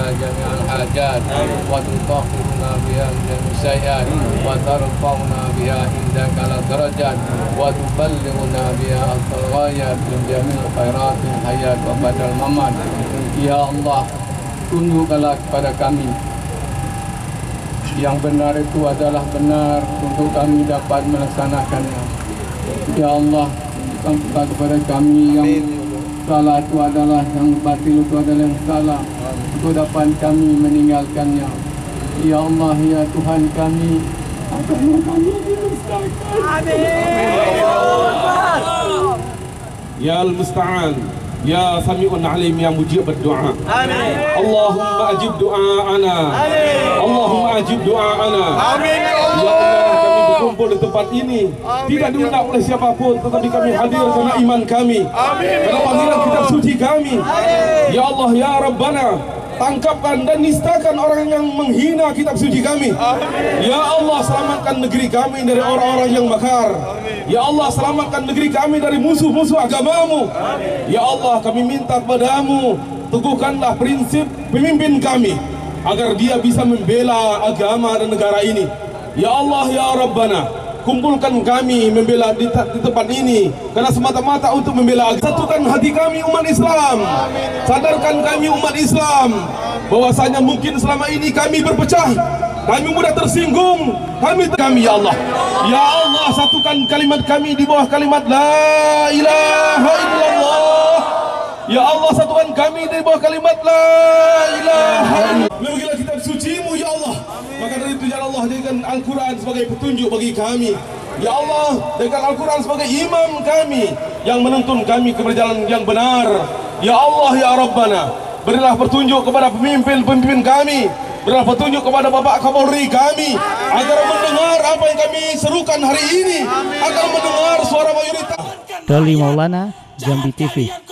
جميع الحاجات وتطهرنا بها من السيئات وترفعنا بها عندك على درجات وتبلغنا بها أقصى الغايات من جميع خيرات الحياة وبعد الممات. Ya Allah, tunjukkanlah kepada kami yang benar itu adalah benar untuk kami dapat melaksanakannya. Ya Allah, tunjukkan kepada kami yang salah itu adalah yang batil itu adalah yang salah untuk dapat kami meninggalkannya. Ya Allah, ya Tuhan kami, agama kami didustakan. Ya Al-Musta'an, Ya Sami'un Alim, yang mujib berdoa. Amin. Allahumma ajib doa'ana. Allahumma ajib doa'ana. Amin. Ya Allah, kami berkumpul di tempat ini tidak diundang oleh siapapun, tetapi kami hadir karena iman kami, karena panggilan kitab suci kami. Ya Allah, ya Rabbana, tangkapkan dan nistakan orang yang menghina kitab suci kami. Ya Allah, selamatkan negeri kami dari orang-orang yang makar. Ya Allah, selamatkan negeri kami dari musuh-musuh agamamu. Ya Allah, kami minta padamu, teguhkanlah prinsip pemimpin kami agar dia bisa membela agama dan negara ini. Ya Allah, ya Rabbana, kumpulkan kami membela di tempat ini karena semata-mata untuk membela agama. Satukan hati kami umat Islam. Sadarkan kami umat Islam bahwasanya mungkin selama ini kami berpecah, kami mudah tersinggung, kami ya Allah. Ya Allah, satukan kalimat kami di bawah kalimat la ilaha illallah. Ya Allah, satukan kami di bawah kalimat la ilaha illallah. Bagilah kitab suci-Mu ya Allah. Maka dari itu ya Allah, jadikan Al-Quran sebagai petunjuk bagi kami. Ya Allah, jadikan Al-Quran sebagai imam kami yang menuntun kami ke perjalanan yang benar. Ya Allah, ya Rabbana, berilah petunjuk kepada pemimpin-pemimpin kami. Berilah petunjuk kepada Bapak Kapolri kami agar mendengar apa yang kami serukan hari ini, agar mendengar suara mayoritas. Doli Maulana, Jambi TV.